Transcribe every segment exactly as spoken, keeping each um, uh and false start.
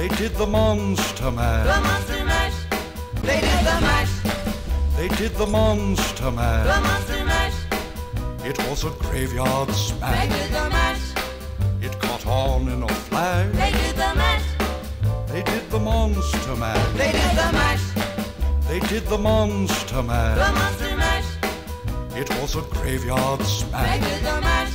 They did the Monster Mash. The Monster Mash. They did the mash. They did the Monster Mash. The Monster Mash. It was a graveyard They smash. did the mash. It caught on in a flash. They did the mash. They did the Monster Mash. They did the mash. They did the Monster The Mash. Monster Mash. It was a graveyard They smash. did the mash.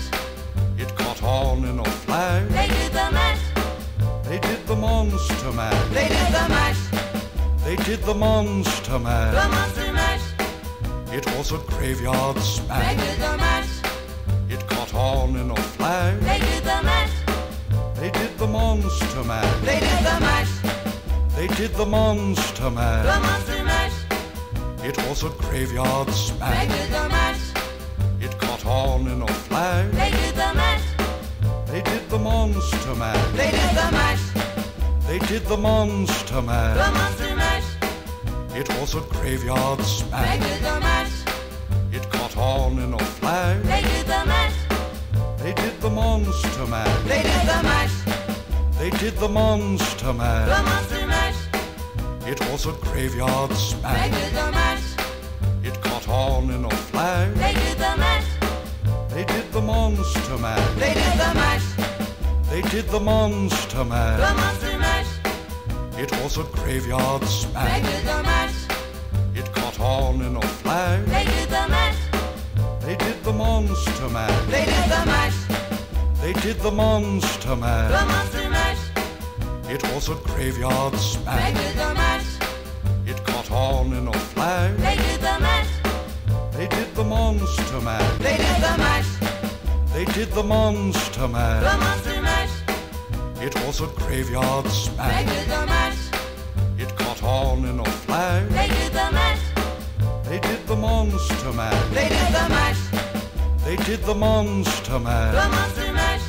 It caught on in a flash. They did the mash. They did the Monster Mash. They did the mash. They did the Monster The Mash. Monster Mash. It was a graveyard They smash. did the mash. It caught on in a flash. They did the mash. They did the Monster Mash. They did the mash. They did the Monster The Mash. Monster Mash. It was a graveyard They smash. did the mash. It caught on in a flash. They did the mash. They did the Monster Mash. They did the mash. They did the Monster The Mash. Monster Mash. It was a graveyard They smash. did the mash. It caught on in a flash. They did the mash. They did the Monster Mash. They did the mash. They did the Monster The Mash. Monster Mash. It was a graveyard They smash. did the mash. It caught on in a flash. They did the mash. They did the Monster Mash. They did the mash. They did the Monster The Mash. Monster Mash. It was a graveyard They smash. did the mash. It caught on in a flash. They did the mash. They did the Monster Mash. They did the mash. They did the Monster The Mash. Monster Mash. It was a graveyard They smash. did the mash. It caught on in a flash. They did the mash. They did the Monster Mash. They did the mash. They did the Monster The Mash. Monster Mash. It was a graveyard They smash. did the mash. It caught on in a flash. They did the mash. They did the Monster Mash. They did the mash. They did the Monster The Mash. Monster Mash.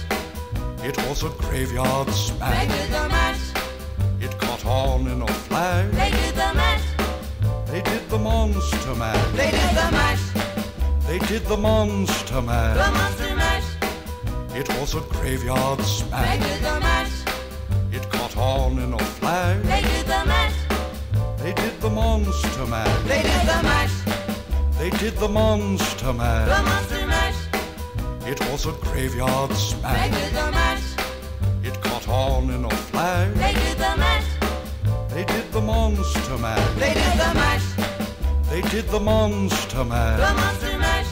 It was a graveyard They smash. did the mash. It caught on in a flash. They did the mash. They did the Monster Mash. They did the mash. They did the Monster The Mash. Monster Mash. It was a graveyard They smash. did the mash. It caught on in a flash. They did the mash. They did the Monster Mash. They did the mash. They did the Monster The Mash. Monster Mash. It was a graveyard They smash. did the mash. It caught on in a flash. They did the mash. They did the Monster Mash. They did the mash. They did the Monster The Mash. Monster Mash.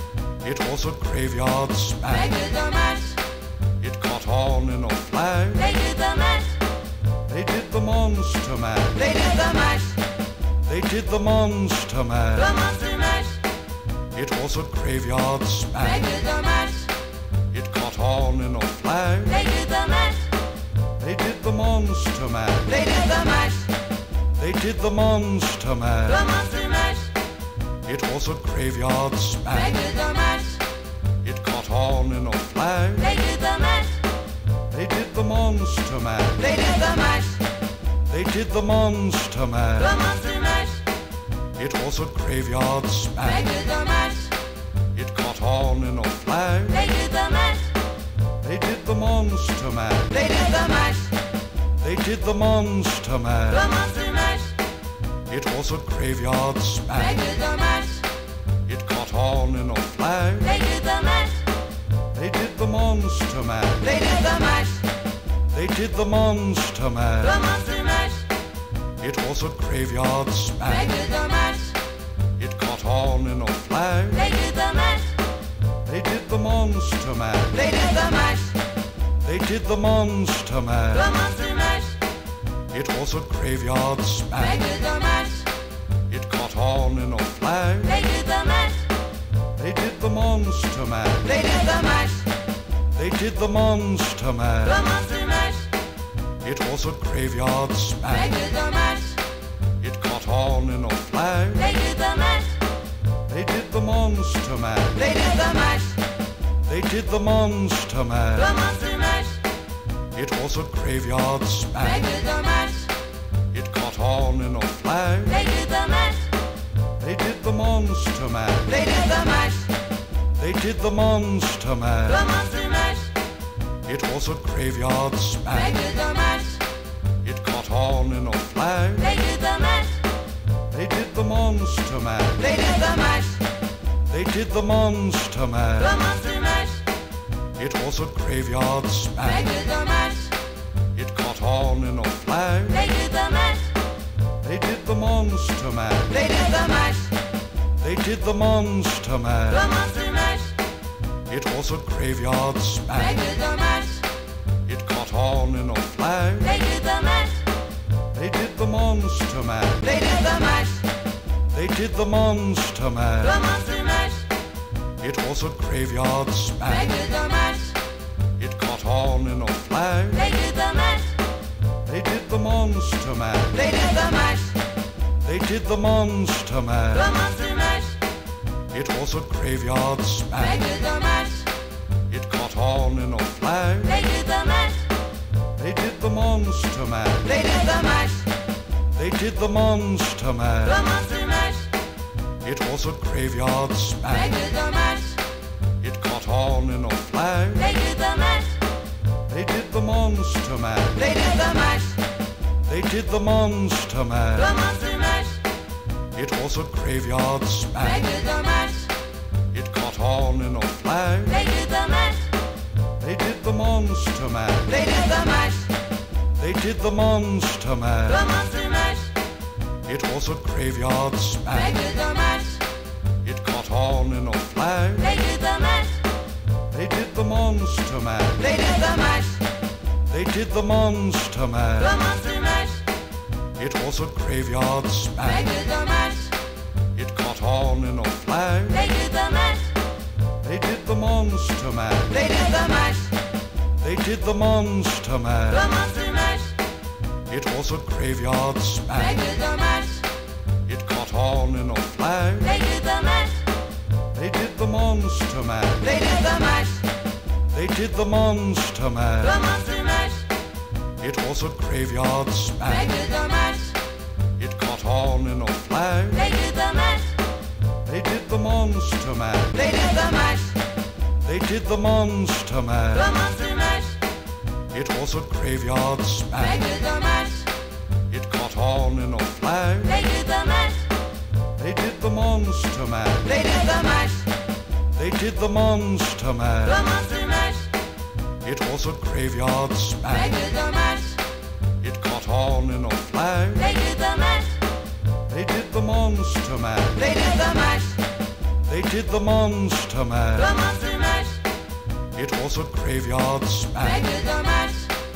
It was a graveyard They smash. did the mash. It caught on in a flash. They did the mash. They did the Monster Mash. They did the mash. They did the Monster The Mash. Monster Mash. It was a graveyard They smash. did the mash. It caught on in a flash. They did the mash. They did the Monster Mash. They did the mash. They did the Monster The Mash. Monster Mash. It was a graveyard They smash. did the mash. It caught on in a flash. They did the mash. They did the Monster Mash. They did the mash. They did the Monster The Mash. Monster Mash. It was a graveyard They smash. did the mash. It caught on in a flash. They did the mash. They did the Monster Mash. They did the mash. They did the Monster The Mash. Monster Mash. It was a graveyard They smash. did the mash. It caught on in a flash. They did the mash. They did the Monster Mash. They did the mash. They did the Monster The Mash. Monster Mash. It was a graveyard They smash. did the mash. It caught on in a flash. They did the mash. They did the Monster Mash. They did the mash. They did the Monster The Mash. Monster Mash. It was a graveyard They smash. did the mash. It caught on in a flash. They did the mash. They did the Monster Mash. They did the mash. They did the Monster The Mash. Monster Mash. It was a graveyard They smash. did the mash. It caught on in a flash. They did the mash. They did the Monster Mash. They did the mash. They did the Monster The Mash. Monster Mash. It was a graveyard They smash. did the mash. It caught on in a flash. They did the mash. They did the Monster Mash. They did the mash. They did the Monster The Mash. Monster Mash. It was a graveyard They smash. did the mash. It on in a flash. They did the mash. They did the monster mash. They did the mash. They did the monster The mash. monster mash. It was a graveyard They smash. did the mash. It caught on in a flash. They did the mash. They did the monster mash. They did the mash. They did the monster The mash. monster mash. It was a graveyard They smash. did the mash. It caught on in a flash. They did the mash. They did the monster mash. They did the mash. They did the monster The mash. monster mash. It was a graveyard They smash. did the mash. It caught on in a flash. They did the mash. They did the monster mash. They did the mash. They did the monster The mash. monster mash. It was a graveyard They smash. did the mash. It caught on in a flash. They did the mash. They did the monster mash. They did the mash. They did the monster The mash. monster mash. It was a graveyard They smash. did the mash. It caught on in a flash. They did the mash. They did the monster mash. They did the mash. They did the monster The mash. monster mash. It was a graveyard They smash. did the mash. It caught on in a flash. They did the mash. They did the monster mash. They did the mash. They did the monster The mash. monster mash. It was a graveyard They smash. did the mash. It caught on in a flash. They did the mash. They did the monster mash. They did the mash. They did the monster The mash. monster mash. It was a graveyard They smash. did the mash. It caught on in a flash. They did the mash. They did the monster mash. They did the mash. They did the monster The mash. monster mash. It was a graveyard They smash. did the mash. It caught on in a flash. They did the mash. They did the monster mash. They did the mash. They did the monster The mash. monster mash. It was a graveyard They smash. did the mash. It caught on in a flash. They did the mash. They did the monster mash. They did the mash. They did the monster The mash. monster mash. It was a graveyard They smash. did the mash. It caught on in a flash. They did the mash. They did the monster mash. They did the mash. They did the monster The mash. monster mash. It was a graveyard They smash. did the mash. It caught on in a flash. They did the mash. They did the monster mash. They did the mash. They did the monster The mash. monster mash. It was a graveyard They smash. did the mash.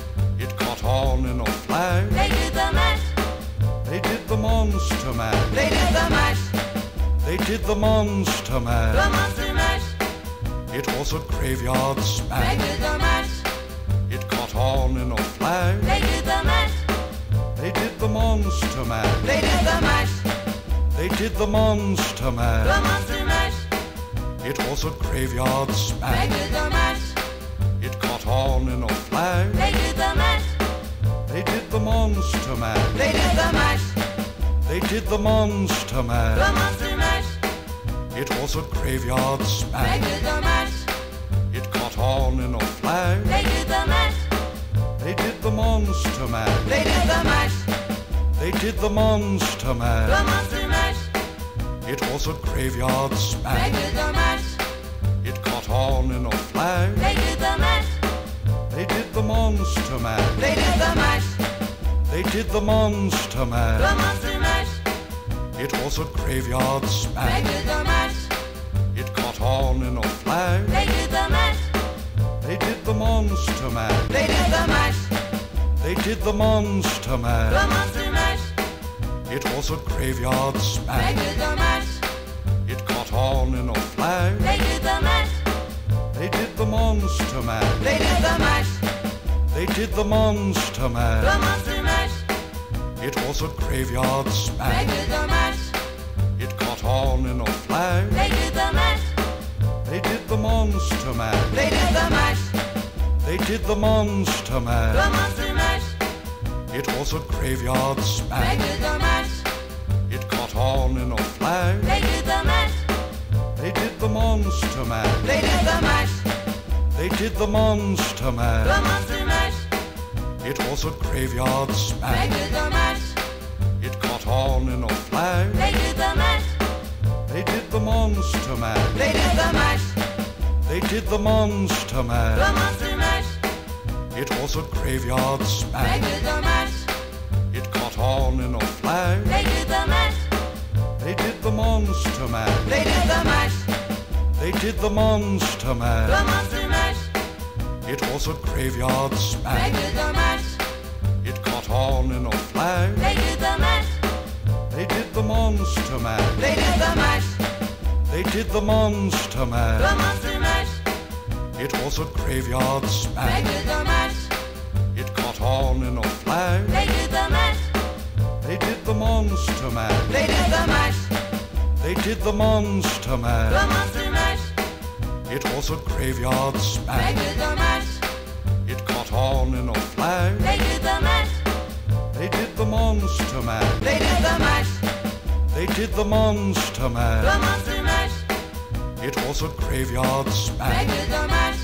It caught on in a flash. They did the mash. They did the monster mash. They did the mash. They did the monster The mash. monster mash. It was a graveyard They smash. did the mash. It caught on in a flash. They did the mash. They did the monster mash. They did the mash. They did the monster The mash. monster mash. It was a graveyard They smash. did the mash. It caught on in a flash. They did the mash. They did the monster mash. They did the mash. They did the monster The mash. monster mash. It was a graveyard They smash. did the mash. It caught on in a flash. They did the mash. They did the monster mash. They did the mash. They did the monster The mash. monster mash. It was a graveyard They smash. did the mash. It caught on in a flash. They did the mash. They did the monster mash. They did the mash. They did the monster The mash. monster mash. It was a graveyard They smash. did the mash. It caught on in a flash. They did the mash. They did the monster mash. They did the mash. They did the monster The mash. monster mash. It was a graveyard They smash. did the mash. It caught on in a flash. They did the mash. They did the monster mash. They did the mash. They did the monster The mash. monster mash. It was a graveyard They smash. did the mash. It caught on in a flash. They did the mash. They did the monster mash. They did the mash. They did the monster The mash. monster mash. It was a graveyard They smash. did the mash. It caught on in a flash. They did the mash. They did the monster mash. They did the mash. They did the monster The mash. monster mash. It was a graveyard They smash. did the mash. It caught on in a flash. They did the mash. They did the monster mash. They did the mash. They did the monster The mash. monster mash. It was a graveyard They smash. did the mash. It caught on in a flash. They did the mash. They did the monster mash. They did the mash. They did the monster The mash. monster mash. It was a graveyard They smash. did the mash. It caught on in a flash. They did the mash. They did the monster mash. They did the mash. They did the monster The mash. monster mash. It was a graveyard They smash. did the mash. It caught on in a flash. They did the mash. They did the monster mash. They did the mash. They did the monster The mash. monster mash. It was a graveyard They smash. did the mash. It caught on in a flash. They did the mash. They did the monster mash. They did the mash. They did the monster The mash. monster mash. It was a graveyard They smash. did the mash.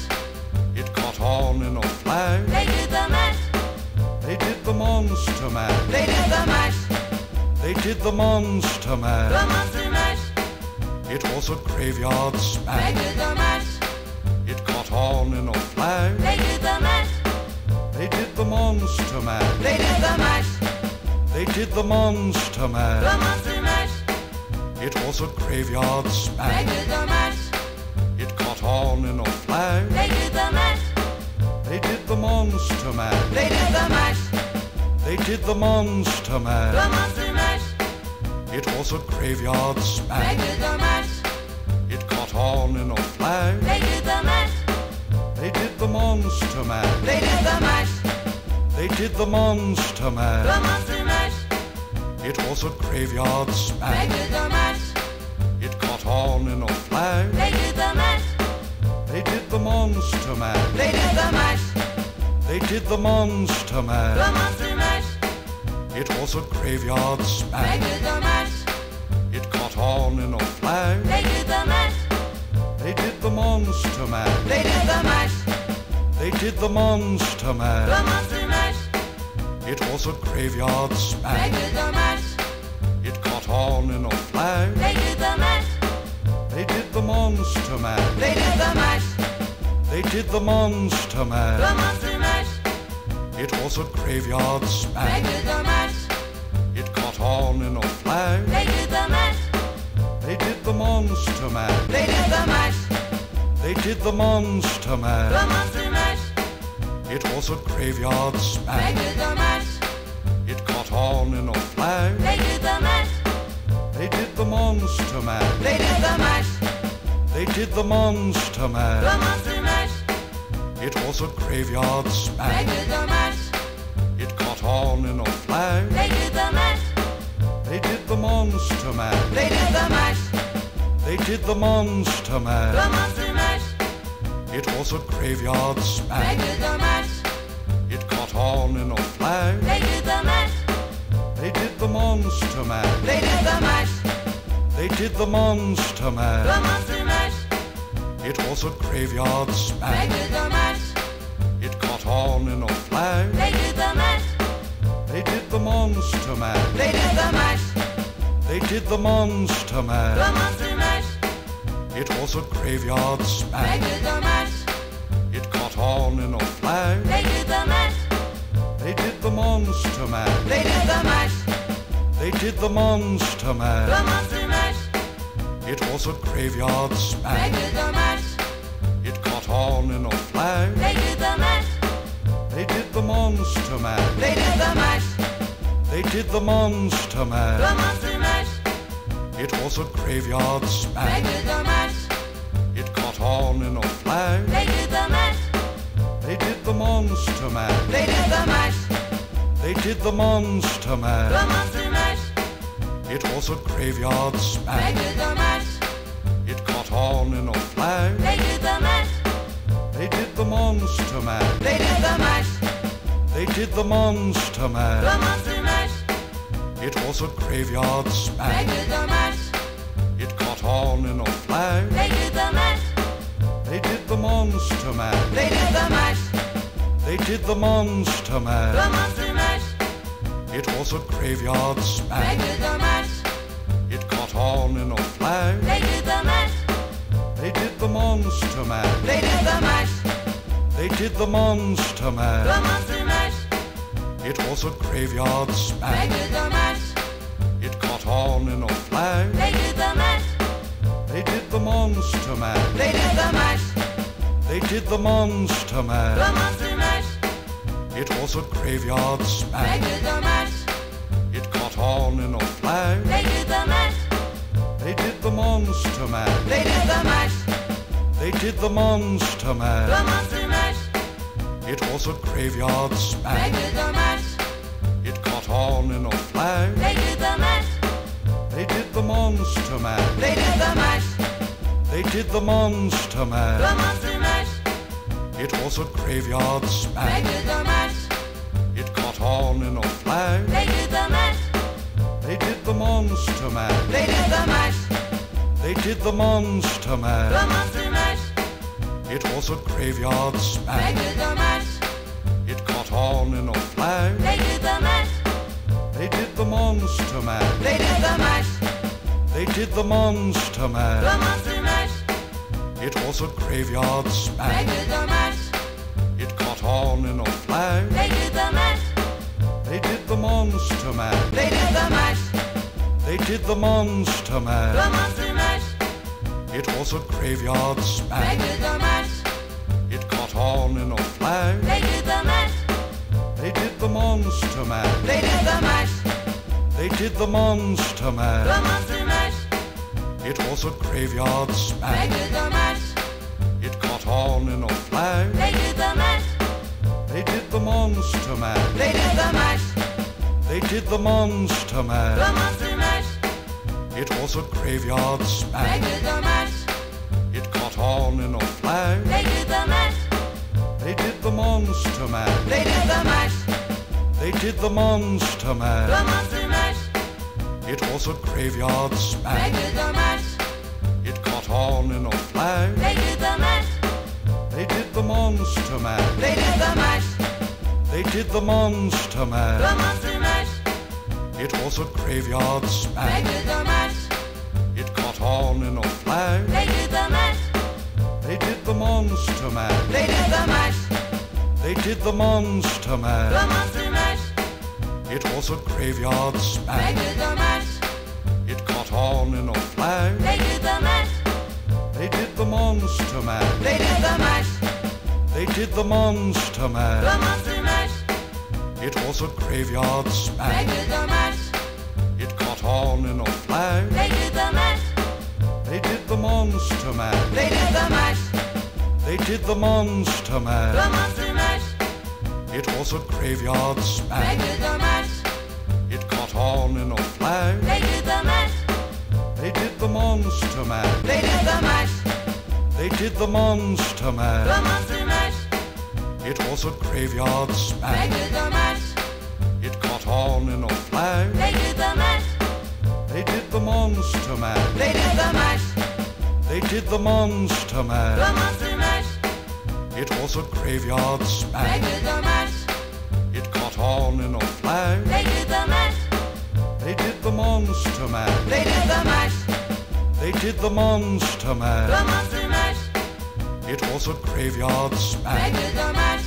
It caught on in a flash. They did the mash. They did the monster mash. They did the mash. They did the monster The mash. monster mash. It was a graveyard They smash. did the mash. It caught on in a flash. They did the mash. They did the monster mash. They did the mash. They did the monster The mash. monster mash. It was a graveyard They smash. did the mash. It caught on in a flash. They did the mash. They did the monster mash. They did the mash. They did the monster The mash. monster mash. It was a graveyard They smash. did the mash. It caught on in a flash. They did the mash. They did the monster mash. They did the mash. They did the monster The mash. monster mash. It was a graveyard They smash. did the mash. It caught on in a flash. They did the mash. They did the monster mash. They did the mash. They did the monster The mash. monster mash. It was a graveyard They smash. did the mash. It caught on in a flash. They did the mash. They did the monster mash. They did the mash. They did the monster The mash. monster mash. It was a graveyard They smash. did the mash. It caught on in a flash. They did the mash. They did the monster mash. They did the mash. They did the monster The mash. monster mash. It was a graveyard They smash. did the mash. It caught on in a flash. They did the mash. They did the monster mash. They did the mash. They did the monster The mash. monster mash. It was a graveyard They smash. did the mash. It caught on in a flash. They did the mash. They did the monster mash. They did the mash. They did the monster The mash. monster mash. It was a graveyard They smash. did the mash. It caught on in a flash. They did the mash. They did the monster mash. They did the mash. They did the monster The mash. monster mash. It was a graveyard They smash. did the mash. It caught on in a flash. They did the mash. They did the monster mash. They did the mash. They did the monster The mash. monster mash. It was a graveyard They smash. did the mash. It caught on in a flash. They did the mash. They did the monster mash. They did the mash. They did the monster The mash. monster mash. It was a graveyard They smash. did the mash. It caught on in a flash. They did the mash. They did the monster mash. They did the mash. They did the monster The mash. monster mash. It was a graveyard They smash. did the mash. It caught on in a flash. They did the mash. They did the monster mash. They did the mash. They did the monster The mash. monster mash. It was a graveyard They smash. did the mash. It caught on in a flash. They did the mash. They did the monster mash. They did the mash. They did the monster The mash. monster mash. It was a graveyard They smash. did the mash. It caught on in a flash. They did the mash. They did the monster mash. They did the mash. They did the monster The mash. monster mash. It was a graveyard They smash. did the mash. It caught on in a flash. They did the mash. They did the monster mash. They did the mash. They did the Monster The Mash. Monster Mash. It was a graveyard They smash. did the mash. It caught on in a flash. They did the mash. They did the Monster Mash. They did the mash. They did the Monster The Mash. Monster Mash. It was a graveyard They smash. did the mash. It caught on in a flash. They did the mash. They did the Monster Mash. They did the mash. They did the Monster The Mash. Monster Mash. It was a graveyard They smash. did the mash. It caught on in a flash. They did the mash. They did the Monster Mash. They did the mash. They did the Monster The Mash. Monster Mash. It was a graveyard They smash. did the mash. It caught on in a flash. They did the mash. They did the Monster Mash. They did the mash. They did the Monster The Mash. Monster Mash. It was a graveyard They smash. did the mash. It caught on in a flash. They did the mash. They did the Monster Mash. They did the mash. They did the Monster The Mash. Monster Mash. It was a graveyard They smash. did the mash. It caught on in a flash. They did the mash. They did the Monster Mash. They did the mash. They did the Monster The Mash. Monster Mash. It was a graveyard They smash. did the mash. It caught on in a flash. They did the mash. They did the Monster Mash. They did the mash. They did the Monster The Mash. Monster Mash. It was a graveyard They smash. did the mash. It caught on in a flash. They did the mash. They did the Monster Mash. They did the mash. They did the Monster The Mash. Monster Mash. It was a graveyard They smash. did the mash. It caught on in a flash. They did the mash. They did the Monster Mash. They did the mash. They did the Monster The Mash. Monster Mash. It was a graveyard They smash. did the mash. It caught on in a flash. They did the mash. They did the Monster Mash. They did the mash. They did the Monster The Mash. Monster Mash. It was a graveyard They smash. did the mash. It caught on in a flash. They did the mash. They did the Monster Mash. They did the mash. They did the Monster The Mash. Monster Mash. It was a graveyard They smash. did the mash. It caught on in a flash. They did the mash. They did the Monster Mash. They did the mash. They did the Monster The Mash. Monster Mash. It was a graveyard They smash. did the mash. It caught on in a flash. They did the mash. They did the Monster Mash. They did the mash. They did the Monster The Mash. Monster Mash. It was a graveyard They smash. did the mash. It caught on in a flash. They did the mash. They did the Monster Mash. They did the mash. They did the Monster The Mash. Monster Mash. It was a graveyard They smash. did the mash. It caught on in a flash. They did the mash. They did the Monster Mash. They did the mash. They did the Monster The Mash. Monster Mash. It was a graveyard They smash. did the mash. It caught on in a flash. They did the mash. They did the Monster Mash. They did the mash. They did the Monster The Mash. Monster Mash. It was a graveyard They smash. did the mash. It caught on in a flash. They did the mash. They did the Monster Mash. They did the mash. They did the Monster The Mash. Monster Mash. It was a graveyard They smash. did the mash.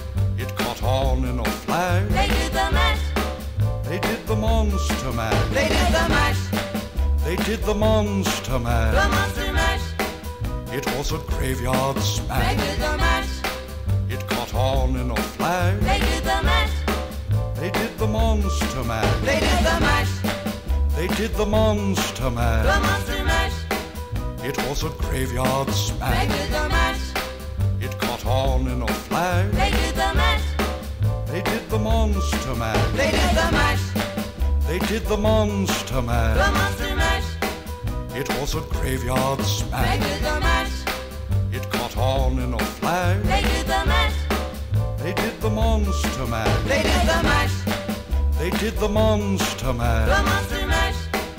It caught on in a flash. They did the mash. They did the Monster Mash. They did the mash. They did the Monster The Mash. Monster Mash. It was a graveyard They smash. did the mash. It caught on in a flash. They did the mash. They did the Monster Mash. They did the mash. They did the Monster The Mash. Monster Mash. It was a graveyard They smash. did the mash. It caught on in a flash. They did the mash. They did the Monster Mash. They did the mash. They did the Monster The Mash. Monster Mash. It was a graveyard They smash. did the mash. It caught on in a flash. They did the mash. They did the Monster Mash. They did the mash. They did the Monster The Mash. Monster Mash.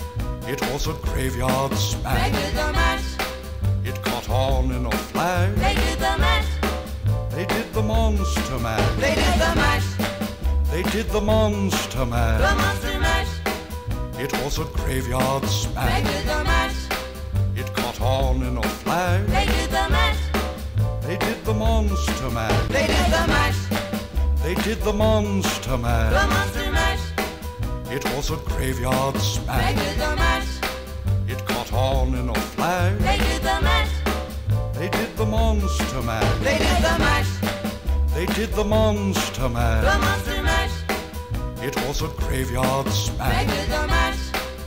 It was a graveyard They smash. did the mash. It caught on in a flash. They did the mash. They did the Monster Mash. They did the mash. They did the Monster The Mash. Monster Mash. It was a graveyard They smash. did the mash. It caught on in a flash. They did the mash. They did the Monster Mash. They did the mash. They did the Monster The Mash. Monster Mash. It was a graveyard They smash. did the mash. It caught on in a flash. They did the mash. They did the Monster Mash. They did the mash. They did the Monster The Mash. Monster Mash. It was a graveyard They smash. did the mash.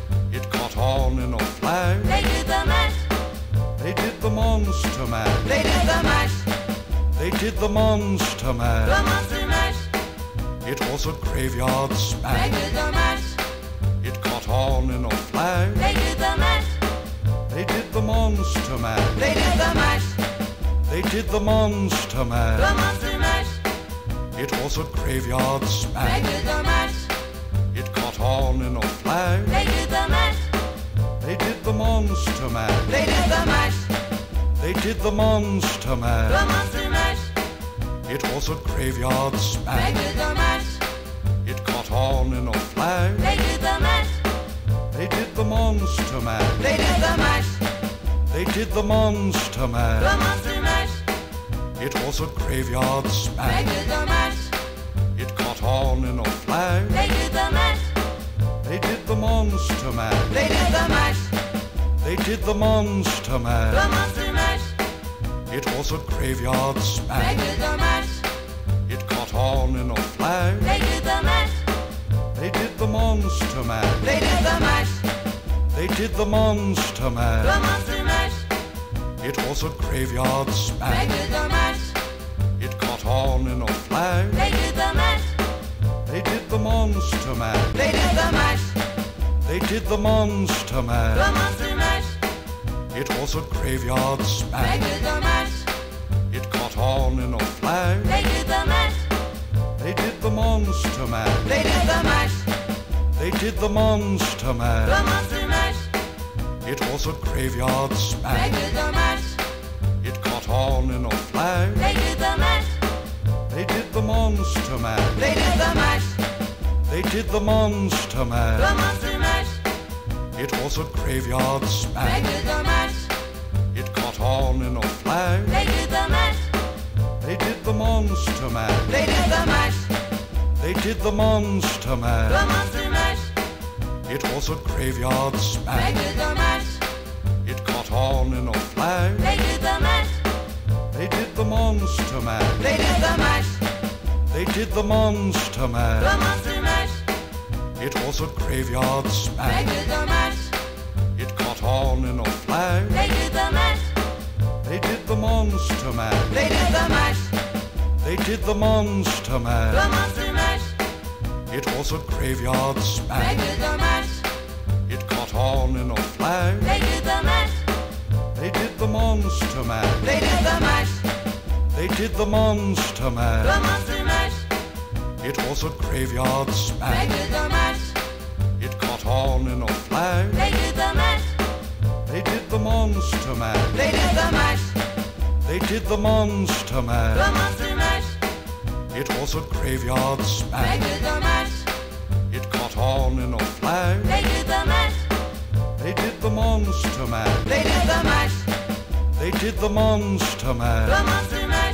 It caught on in a flash. They did the mash. They did the Monster Mash. They did the mash. They did the Monster The Mash. Monster Mash. It was a graveyard They smash. did the mash. It caught on in a flash. They did the mash. They did the Monster Mash. They did the mash. They did the Monster The Mash. Monster Mash. It was a graveyard They smash. did the mash. It caught on in a flash. They did the mash. They did the Monster Mash. They did the mash. They did the Monster The Mash. Monster Mash. It was a graveyard They smash. did the mash. It caught on in a flash. They did the mash. They did the Monster Mash. They did the mash. They did the Monster The Mash. Monster Mash. It was a graveyard They smash. did the mash. It caught on in a flash. They did the mash. They did the Monster Mash. They did the mash. They did the Monster The Mash. Monster Mash. It was a graveyard They smash. did the mash. It caught on in a flash. They did the mash. They did the Monster Mash. They did the mash. They did the Monster The Mash. Monster Mash. It was a graveyard They smash. did the mash. It caught on in a flash. They did the mash. They did the Monster Mash. They did the mash. They did the Monster The Mash. Monster Mash. It was a graveyard They smash. did the mash. It caught on in a flash. They did the mash. They did the Monster Mash. They did the mash. They did the Monster The Mash. Monster Mash. It was a graveyard They smash. did the mash. It caught on in a flash. They did the mash. They did the Monster Mash. They did the mash. They did the Monster The Mash. Monster Mash. It was a graveyard They smash. did the mash. It caught on in a flash. They did the mash. They did the Monster Mash. They did the mash. They did the Monster The Mash. Monster Mash. It was a graveyard They smash. did the mash. It caught on in a flash. They did the mash. They did the Monster Mash. They did the mash. They did the Monster The Mash. Monster Mash. It was a graveyard They smash. did the mash. It caught on in a flash. They did the mash. They did the Monster Mash. They did the mash. They did the Monster The Mash. Monster Mash. It was a graveyard They smash. did the mash. It caught on in a flash. They did the mash. They did the Monster Mash. They did the mash. They did the Monster The Mash. Monster Mash. It was a graveyard They smash. did the mash. It caught on in a flash. They did the mash. They did the Monster Mash. They did the mash. They did the Monster The Mash. Monster Mash. It was a graveyard They smash. did the mash. It caught on in a flash. They did the mash. They did the Monster Mash. They did the mash. They did the Monster The Mash. Monster Mash.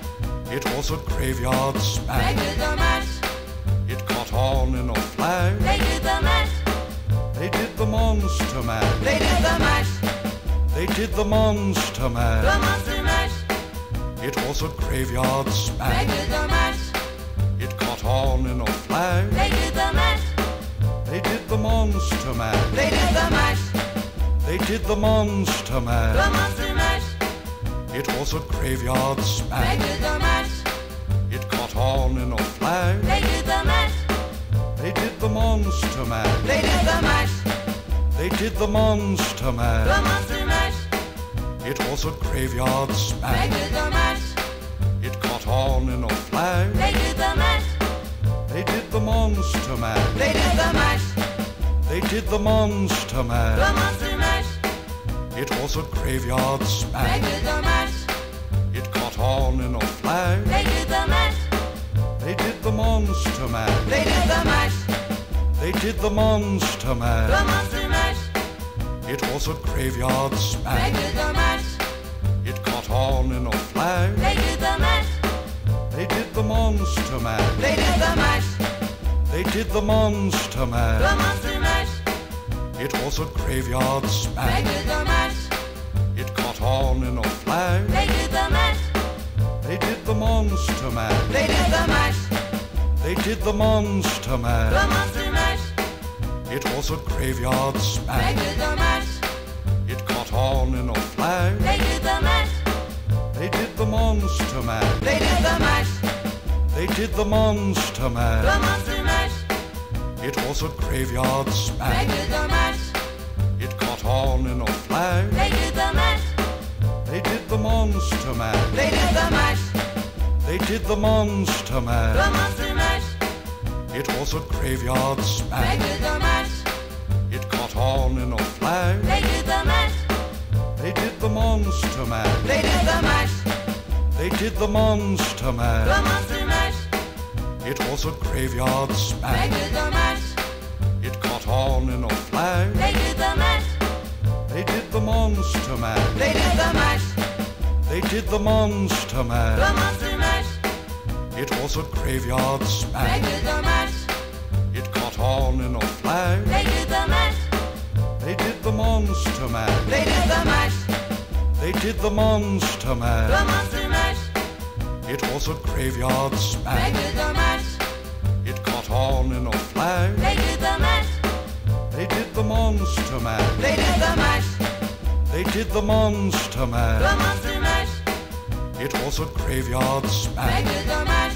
It was a graveyard They smash. did the mash. It caught on in a flash. They did the mash. They did the Monster Mash. They did the mash. They did the Monster The Mash. Monster Mash. It was a graveyard They smash. did the mash. It caught on in a flash. They did the mash. They did the Monster Mash. They did the mash. They did the Monster The Mash. Monster Mash. It was a graveyard They smash. did the mash. It caught on in a flash. They did the mash. They did the Monster Mash. They did the mash. They did the Monster The Mash. Monster Mash. It was a graveyard They smash. did the mash. It caught on in a flash. They did the mash. They did the Monster Mash. They did the mash. They did the Monster The Mash. Monster Mash. It was a graveyard They smash. did the mash. It caught on in a flash. They did the They did the Monster Mash. They did the mash. They did the Monster The Mash. monster mash. It was a graveyard They smash. did the mash. It caught on in a flash. They did the mash. They did the Monster Mash. They did the mash. They did the Monster The Mash. monster mash. It was a graveyard They smash. did the mash. It caught on in a flash. They did the mash. They did the Monster Mash. They did the mash. They did the Monster The Mash. monster mash. It was a graveyard They smash. did the mash. It caught on in a flash. They did the mash. They did the Monster Mash. They did the mash. They did the Monster The Mash. monster mash. It was a graveyard They smash. did the mash. It caught on in a flash. They did the mash. They did the Monster Mash. They did the mash. They did the Monster The Mash. monster mash. It was a graveyard They smash. did the mash. It caught on in a flash. They did the mash. They did the Monster Mash. They did the mash. They did the Monster The Mash. monster mash. It was a graveyard They smash. did the mash. It caught on in a flash. They did the mash. They did the Monster Mash. They did the mash. They did the Monster The Mash. monster mash. It was a graveyard They smash. did the mash. It caught on in a flash. They did the mash. They did the Monster Mash. They did the mash. They did the Monster The Mash. monster mash. It was a graveyard They smash. did the mash. It caught on in a flash. They did the mash. They did the Monster Mash. They did the mash. They did the Monster The Mash. monster mash. It was a graveyard They smash. did the mash.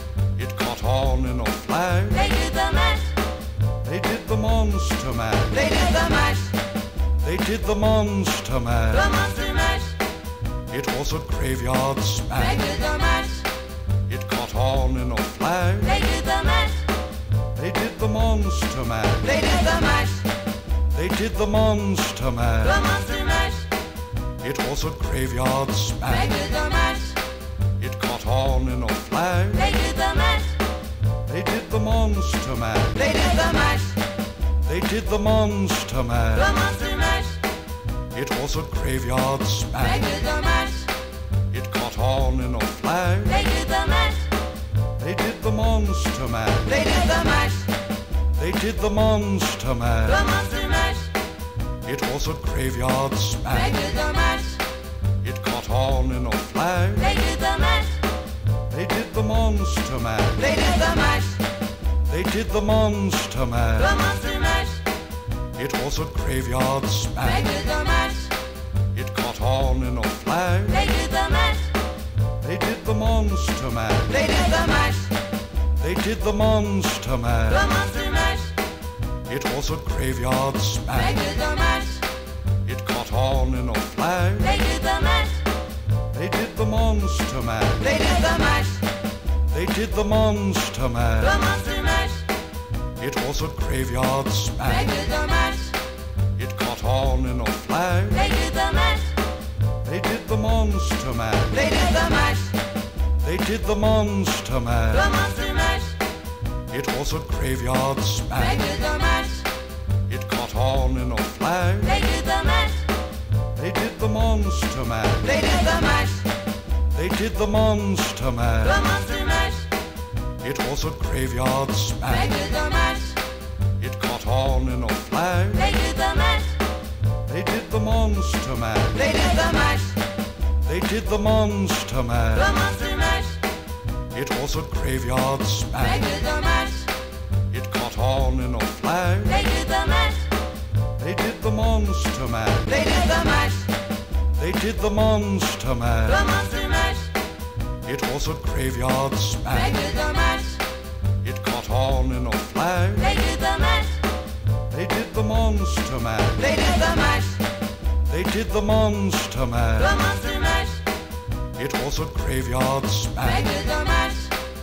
It caught on in a flash. They did the mash. They did the Monster Mash. They did the mash. They did the Monster The Mash. monster mash. It was a graveyard They smash. did the mash. It caught on in a flash. They did the mash. They did the Monster Mash. They did the mash. They did the Monster The Mash. monster mash. It was a graveyard They smash. did the mash. It caught on in a flash. They did the mash. They did the Monster Mash. They did the mash. They did the Monster The Mash. monster mash. It was a graveyard They smash. did the mash. It caught on in a flash. They did the mash. They did the Monster Mash. They did the mash. They did the Monster The Mash. monster mash. It was a graveyard They smash. did the mash. It caught on in a flash. They did the mash. They did the Monster Mash. They did the mash. They did the Monster The Mash. monster mash. It was a graveyard They smash. did the mash. It caught on in a flash. They did the mash. They did the Monster Mash. They did the mash. They did the Monster The Mash. monster mash. It was a graveyard They smash. did the mash. It caught on in a flash. They did the mash. They did the Monster Mash. They did the mash. They did the Monster The Mash. monster mash. It was a graveyard They smash. did the mash. It caught on in a flash. They did the mash. They did the Monster Mash. They did the mash. They did the Monster The Mash. monster mash. It was a graveyard They smash. did the mash. It caught on in a flash. They did the mash. They did the Monster Mash. They did the mash. They did the Monster The Mash. monster mash. It was a graveyard They smash. did the mash. It caught on in a flash. They did the mash. They did the Monster Mash. They did the mash. They did the Monster The Mash. monster mash. It was a graveyard They smash. did the mash. It caught on in a flash. They did the mash. They did the Monster Mash. They did the mash. They did the Monster The Mash. monster mash. It was a graveyard They smash. did the mash. It caught on in a flash. They did the mash. They did the Monster Mash. They did the mash. They did the Monster The Mash. monster mash. It was a graveyard They smash. did the mash.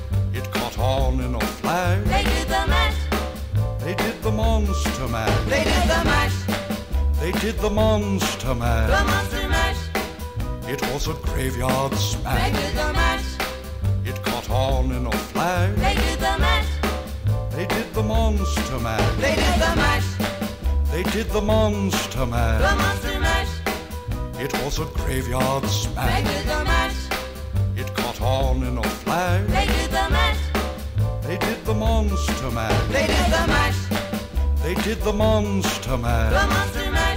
It caught on in a flash. They did the mash. They did the Monster Mash. They did the mash. They did the Monster The Mash. monster mash. It was a graveyard They smash. did the mash. It caught on in a flash. They did the mash. They did the monster mash. They did the mash. They did the monster The mash. monster mash. It was a graveyard They smash. did the mash. It caught on in a flash. They did the mash. They did the monster mash. They did the mash. They did the monster The mash. monster mash.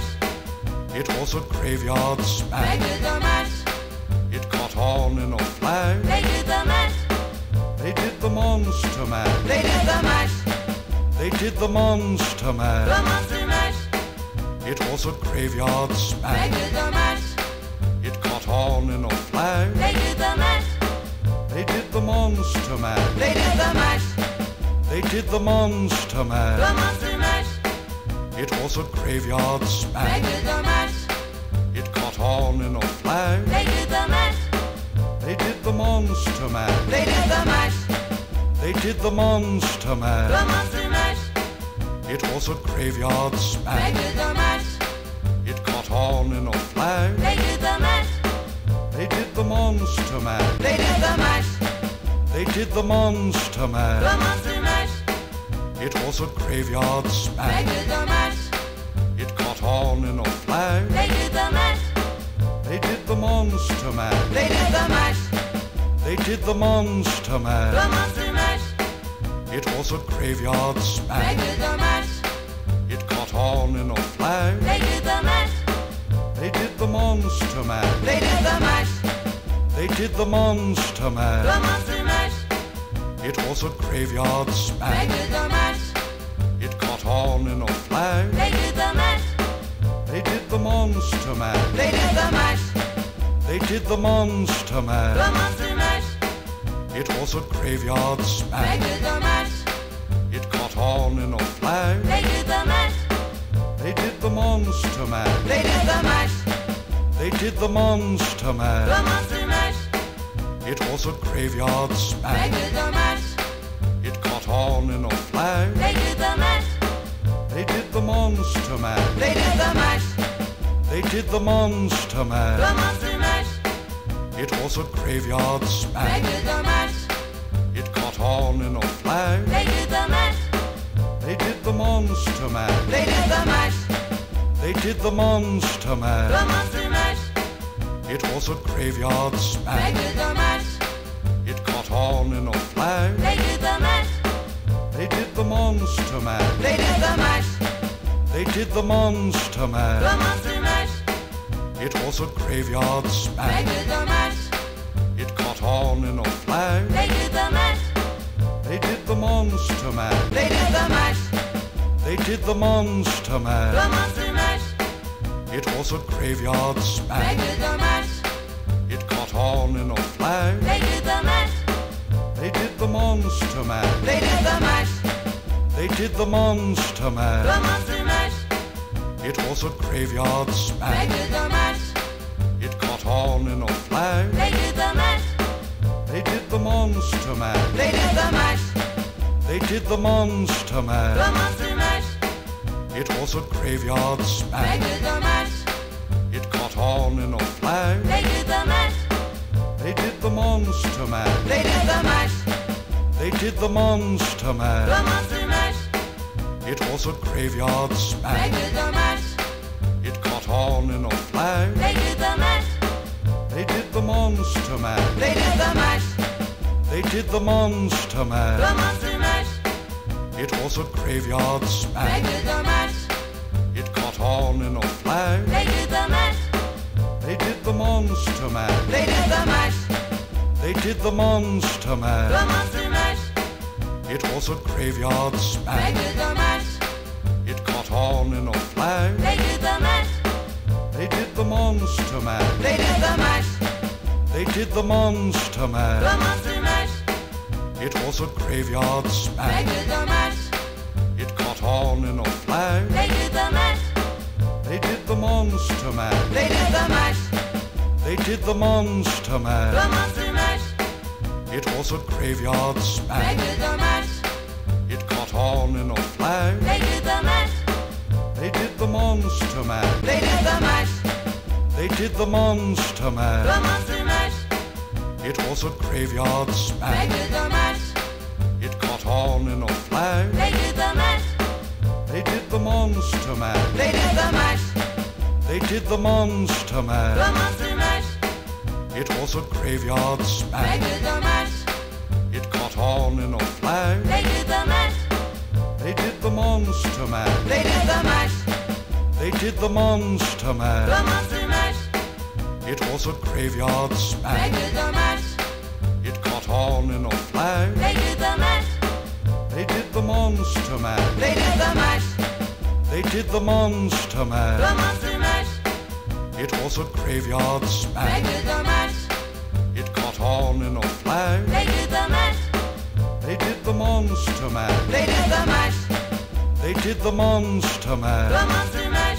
It was a graveyard They smash. did the mash. It caught on in a flash. They did the mash. They did the monster mash. They did the mash. They did the monster The mash. monster mash. It was a graveyard They smash. did the mash. It caught on in a flash. They did the mash. They did the monster mash. They did the mash. They did the monster The mash. monster mash. It was a graveyard They smash. did the mash. It caught on in a flash. They did the mash. They did the monster mash. They did the mash. They did the monster The mash. monster mash. It was a graveyard They smash. did the mash. It caught on in a flash. They did the mash. They did the monster mash. They did the mash. They did the monster The mash. monster mash. It was a graveyard They smash. did the mash. It caught on in a flash. They did the mash. They did the monster mash. They did the mash. They did the monster The mash. monster mash. It was a graveyard They smash. did the mash. It caught on in a flash. They did the mash. They did the monster mash. They did the mash. They did the monster The mash. monster mash. It was a graveyard They smash. did the mash. It caught on in a flash. They did the mash. They did the monster mash. They did the mash. They did the monster The mash. monster mash. It was a graveyard They smash. did the mash. It caught on in a flash. They did the mash. They did the monster mash. They did the mash. They did the monster The mash. monster mash. It was a graveyard They smash. did the mash. It caught on in a flash. They did the mash. They did the monster mash. They did the mash. They did the monster The mash. monster mash. It was a graveyard They smash. did the mash. It caught on in a flash. They did the mash. They did the monster mash. They did the mash. They did the monster The mash. monster mash. It was a graveyard They smash. did the mash. It caught on in a flash. They did the mash. They did the monster mash. They did the mash. They did the monster The mash. monster mash. It was a graveyard They smash. did the mash. It caught on in a flash. They did the mash. They did the monster mash. They did the mash. They did the monster The mash. monster mash. It was a graveyard They smash. did the mash. It caught on in a flash. They did the mash. They did the monster mash. They did the mash. They did the monster The mash. monster mash. It was a graveyard They smash. did the mash. It caught on in a flash. They did the mash. They did the monster mash. They did the mash. They did the monster The mash. monster mash. It was a graveyard They smash. did the mash. It caught on in a flash. They did the mash. They did the monster mash. They did the mash. They did the monster The mash. monster mash. It was a graveyard They smash. did the mash. It caught on in a flash. They did the mash. They did the monster mash. They did the mash. They did the monster The mash. monster mash. It was a graveyard They smash. did the mash. It caught on in a flash. They did the mash. They did the monster mash. They did the mash. They did the monster The mash. monster mash. It was a graveyard They smash. did the mash. It caught on in a flash. They did the mash. They did the monster mash. They did the mash. They did the monster The mash. monster mash. It was a graveyard They smash. did the mash. It caught on in a flash. They did the mash. They did the monster mash. They did the mash. They did the monster The mash. monster mash. It was a graveyard They smash. did the mash. It caught on in a flash. They did the mash. They did the monster mash. They did the mash. They did the monster The mash. monster mash. It was a graveyard They smash. did the mash. It caught on in a flash. They did the mash. They did the monster mash. They did the mash. They did the monster The mash. monster mash. It was a graveyard They smash. did the mash. It caught on in a flash. They did the mash. They did the monster mash. They did the mash. They did the monster The mash. monster mash. It was a graveyard They smash. did the mash. It caught on in a flash. They did the mash. They did the monster mash. They did the mash. They did the monster The mash. monster mash. It was a graveyard They smash. did the mash. It caught on in a flash. They did the mash. They did the monster mash. They did the mash. They did the monster The mash. monster mash.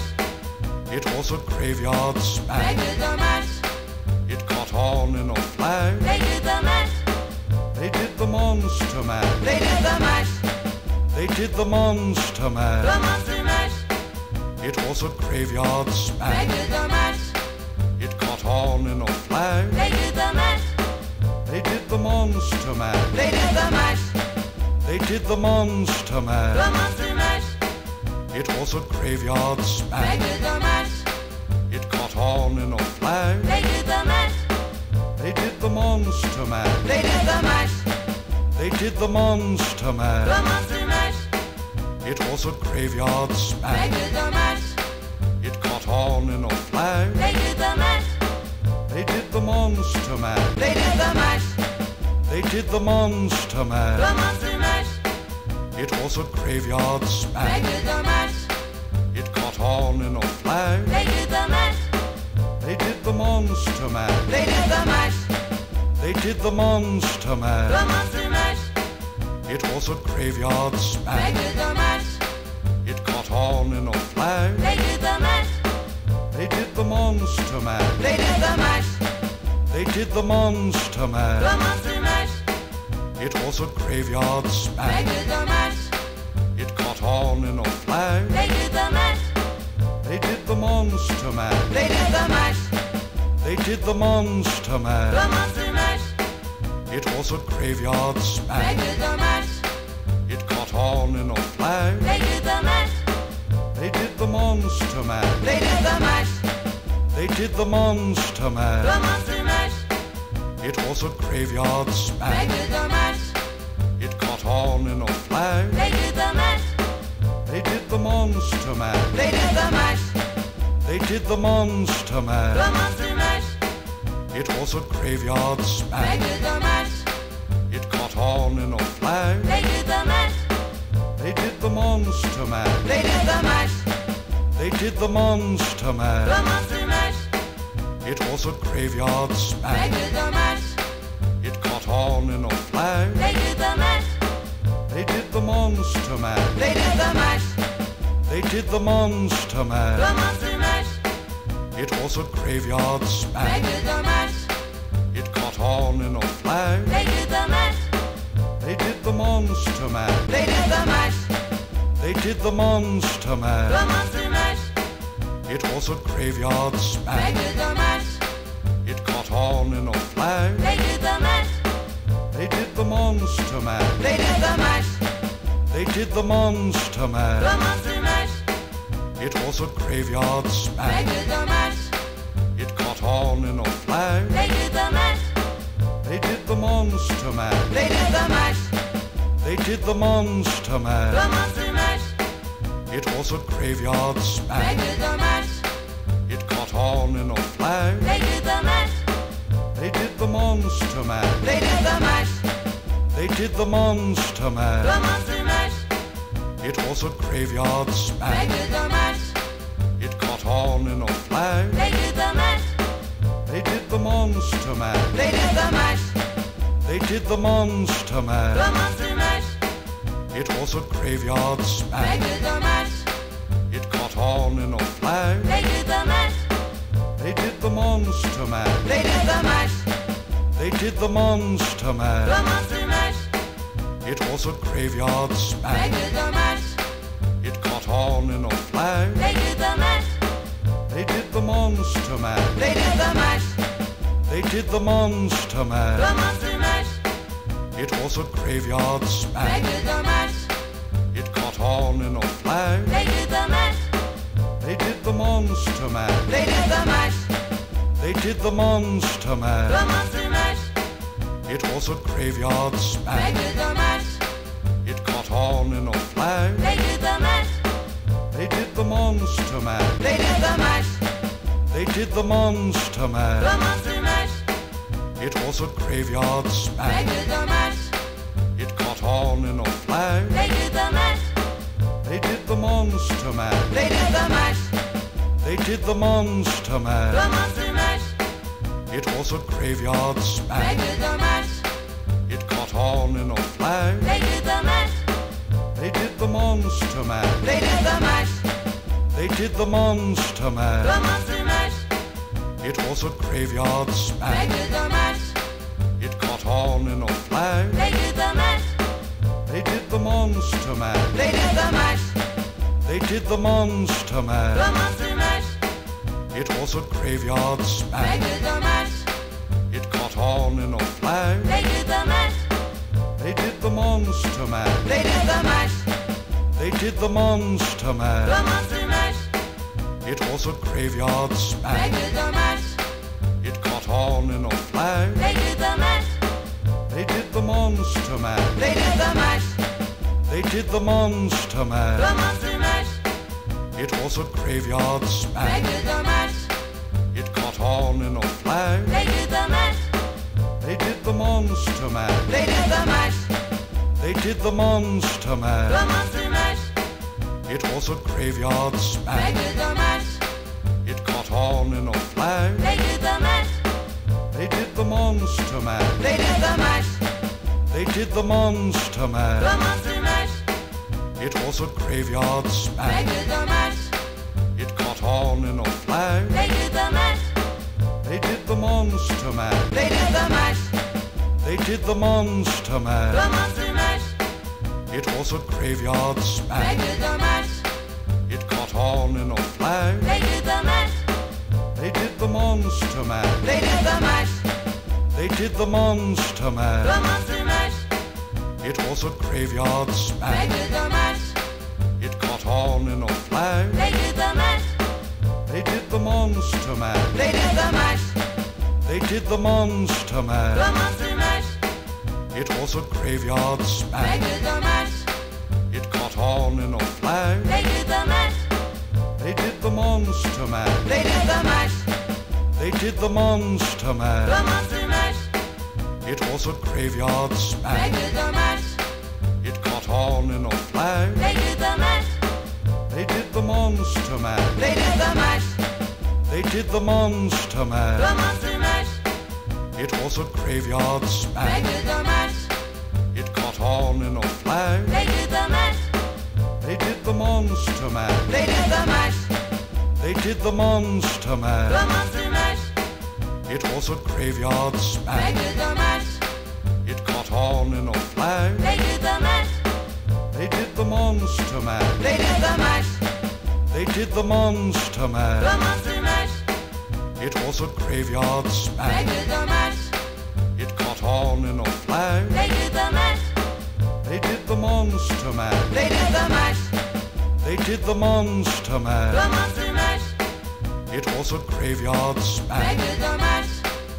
It was a graveyard They smash. did the mash. It caught on in a flash. They did the mash. They did the monster mash. They did the mash. They did the monster The mash. monster mash. It was a graveyard They smash. did the mash. It caught on in a flash. They did the mash. They did the monster mash. They did the mash. They did the monster The mash. monster mash. It was a graveyard They smash. did the mash. It caught on in a flash. They did the mash. They did the monster mash. They did the mash. They did the monster The mash. monster mash. It was a graveyard They smash. did the mash. It caught on in a flash. They did the mash. They did the monster mash. They did the mash. They did the monster The mash. monster mash. It was a graveyard They smash. did the mash. It caught on in a flash. They did the mash. They did the monster mash. They did the mash. They did the monster The mash. monster mash. It was a graveyard They smash. did the mash. It caught on in a flash. They did the mash. They did the monster mash. They did the mash. They did the monster The mash. monster mash. It was a graveyard They smash. did the mash. It caught on in a flash. They did the mash. They did the monster mash. They did the mash. They did the monster The mash. monster mash. It was a graveyard They smash. did the mash. It caught on in a flash. They did the mash. They did the monster mash. They did the mash. They did the monster The mash. monster mash. It was a graveyard They smash. did the mash. It caught on in a flash. They did the mash. They did the monster mash. They did the mash. They did the monster The mash. monster mash. It was a graveyard They smash. did the mash. It caught on in a flash. They did the mash. They did the monster mash. They did the mash. They did the monster The mash. monster mash. It was a graveyard They smash. did the mash. It caught on in a flash. They did the mash. They did the monster mash. They did the mash. They did the monster The mash. monster mash. It was a graveyard They smash. did the mash. It caught on in a flash. They did the mash. They did the monster mash. They did the mash. They did the monster The mash. monster mash. It was a graveyard They smash. did the mash. It caught on in a flash. They did the mash. They did the monster mash. They did the mash. They did the monster The mash. monster mash. It was a graveyard They smash. did the mash. It caught on in a flash. They did the mash. They did the monster mash. They did the mash. They did the monster The mash. monster mash. It was a graveyard They smash. did the mash. It caught on in a flash. They did the mash. They did the monster mash. They did the mash. They did the monster The mash. monster mash. It was a graveyard They smash. did the mash. It caught on in a flash. They did the mash. They did the monster mash. They did the mash. They did the monster The mash. monster mash. It was a graveyard They smash. did the mash. It caught on in a flash. They did the mash. They did the monster mash. They did the mash. They did the monster The mash. monster mash. It was a graveyard They smash. did the mash. It caught on in a flash. They did the mash. They did the monster mash. They did the mash. They They did the monster The mash. monster mash. It was a graveyard They smash. did the mash. It caught on in a flash. They did the mash. They did the monster mash. They did the mash. They did the monster The mash. monster mash. It was a graveyard They smash. did the mash. It caught on in a flash. They did the mash. They did the monster mash. They did the mash. They did the monster The mash. monster mash. It was a graveyard They smash. did the mash. It caught on in a flash. They did the mash. They did the monster mash. They did the mash. They did the monster The mash. monster mash. It was a graveyard They smash. did the mash. It caught on in a flash. They did the mash. They did the monster mash. They did the mash. They did the monster The mash. monster mash. It was a graveyard They smash. did the mash. It caught on in a flash. They did the mash. They did the monster mash. They did the mash. They did the monster The mash. monster mash. It was a graveyard They smash. did the mash. It caught on in a flash. They did the mash. They did the monster mash. They did the mash. They did the monster The mash. monster mash. It was a graveyard They smash. did the mash. It caught on in a flash. They did the mash. They did the monster mash. They did the mash. They did the monster The mash. monster mash. It was a graveyard They smash. did the mash. It caught on in a flash. They did the mash. They did the monster mash. They did the mash. They did the monster The mash. monster mash. It was a graveyard They smash. did the mash. It caught on in a flash. They did the mash. They did the monster mash. They did the mash. They did the monster The mash. monster mash. It was a graveyard They smash. did the mash. It caught on in a flash. They did the mash. They did the monster mash. They did the mash. They did the monster The mash. monster mash. It was a graveyard They smash. did the mash. It caught on in a flash. They did the mash. They did the monster mash. They did the mash. They did the monster The mash. monster mash. It was a graveyard They smash. did the mash. It caught on in a flash. They did the mash. They did the monster mash. They did the mash. They did the monster The mash. monster mash. It was a graveyard They smash. did the mash. It caught on in a flash. They did the mash. They did the monster mash. They did the mash. They did the monster The mash. monster mash. It was a graveyard They smash. did the mash. It caught on in a flash. They did the mash. They did the monster mash. They did the mash. They did the monster The mash. monster mash. It was a graveyard They smash. did the mash. It caught on in a flash. They did the mash. They did the monster mash. They did the mash. They did the monster The mash. monster mash. It was a graveyard They smash. did the mash. It caught on in a flash. They did the mash. They did the monster mash. They did the mash. They did the monster The mash. monster mash. It was a graveyard They smash. did the mash. It caught on in a flash. They did the mash. They did the monster mash. They did the mash. They did the monster The mash. monster mash. It was a graveyard They smash. did the mash.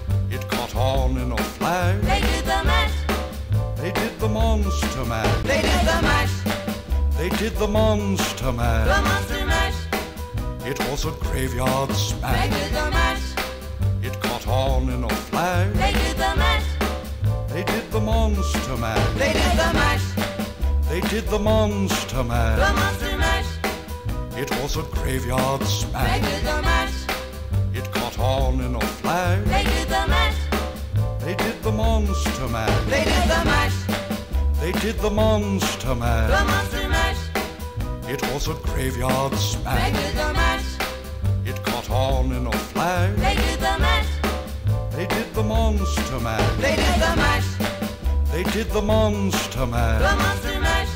It caught on in a flash. They did the mash. They did the monster mash. They did the mash. They did the monster The mash. monster mash. It was a graveyard They smash. did the mash. It caught on in a flash. They did the mash. They did the monster mash. They did the mash. They did the monster The mash. monster mash. It was a graveyard They smash. did the mash. It caught on in a flash. They did the mash. They did the monster mash. They did the mash. They did the monster The mash. monster mash. It was a graveyard They smash. did the mash. It caught on in a flash. They did the mash. They did the monster mash. They did the mash. They did the monster The mash. monster mash.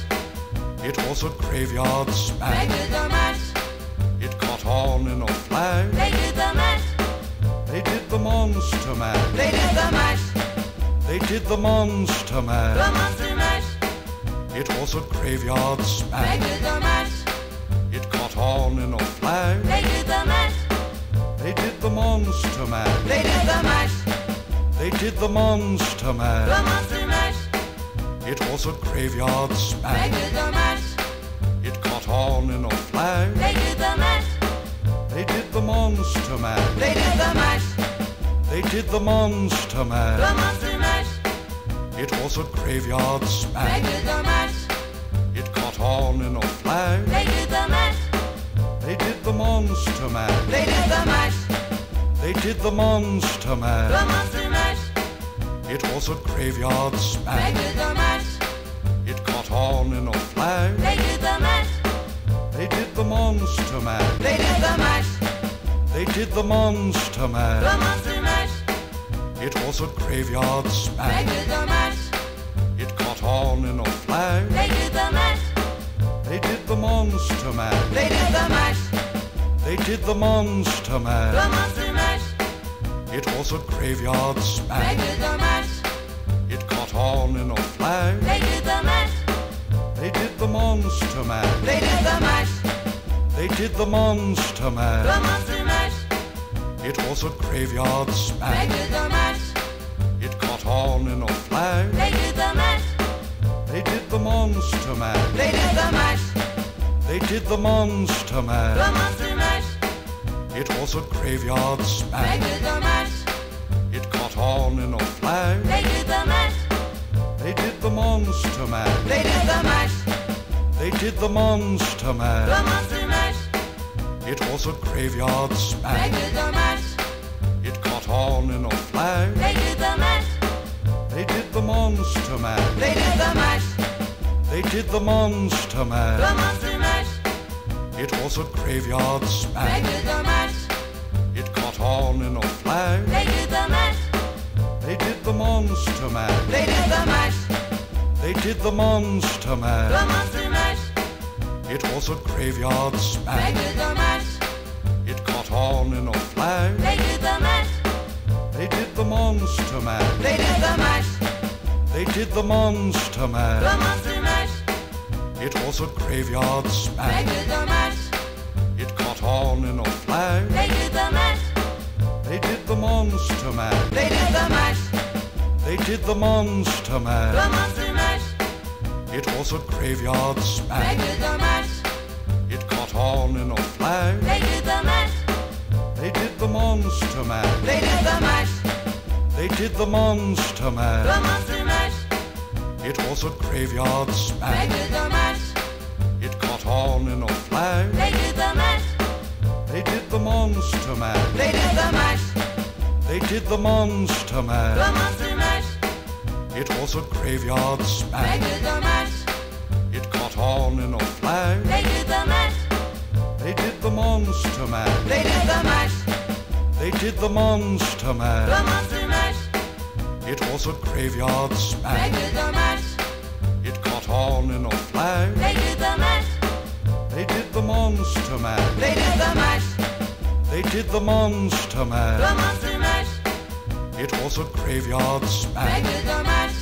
It was a graveyard They smash. did the mash. It caught on in a flash. They did the mash. They did the Monster Mash. They did the mash. They did the Monster The Mash. Monster Mash. It was a graveyard They smash. did the mash. It caught on in a flash. They did the mash. They did the Monster Mash. They did the mash. They did the Monster The Mash. Monster Mash. It was a graveyard They smash. did the mash. It caught on in a flash. They did the mash. They did the Monster Mash. They did the mash. They did the Monster The Mash. Monster Mash. It was a graveyard They smash. did the mash. It caught on in a flash. They did the mash. They did the Monster Mash. They did the mash. They did the Monster The Mash. Monster Mash. It was a graveyard They smash. did the mash. It caught on in a flash. They did the mash. They did the Monster Mash. They did the mash. They did the Monster The Mash. Monster Mash. It was a graveyard They smash. did the mash. It caught on in a flash. They did the mash. They did the Monster Mash. They did the mash. They did the Monster The Mash. Monster Mash. It was a graveyard They smash. did the mash. It caught on in a flash. They did the mash. They did the Monster Mash. They did the mash. They did the Monster The Mash. Monster Mash. It was a graveyard They smash. did the mash. It caught on in a flash. They did the mash. They did the Monster Mash. They did the mash. They did the Monster The Mash. Monster Mash. It was a graveyard They smash. did the mash. It caught on in a flash. They did the mash. They did the Monster Mash. They did the mash. They did the Monster The Mash. Monster Mash. It was a graveyard They smash. did the mash. It caught on in a flash. They did the mash. They did the Monster Mash. They did the mash. They did the Monster The Mash. Monster Mash. It was a graveyard They smash. did the mash. It caught on in a flash. They did the mash. They did the Monster Mash. They did the mash. They did the Monster The Mash. Monster Mash. It was a graveyard They smash. did the mash. It caught on in a flash. They did the mash. They did the Monster Mash. They did the mash. They did the Monster The Mash. Monster Mash. It was a graveyard They smash. did the mash. It caught on in a flash. They did the mash. They did the Monster Mash. They did the mash. They did the Monster The Mash. Monster Mash. It was a graveyard They smash. did the mash. It caught on in a flash. They did the mash. They did the Monster Mash. They did the mash. They did the Monster The Mash. Monster Mash. It was a graveyard They smash. did the mash. It caught on in a flash. They did the mash. They did the Monster Mash. They did the mash. They did the Monster The Mash. Monster Mash. It was a graveyard They smash. did the mash. It caught on in a flash. They did the mash. They did the Monster Mash. They did the mash. They did the Monster The Mash. Monster Mash. It was a graveyard They smash. did the mash. It caught on in a flash. They did the mash. They did the Monster Mash. They did the mash. They did the Monster The Mash. Monster Mash. It was a graveyard They smash. did the mash.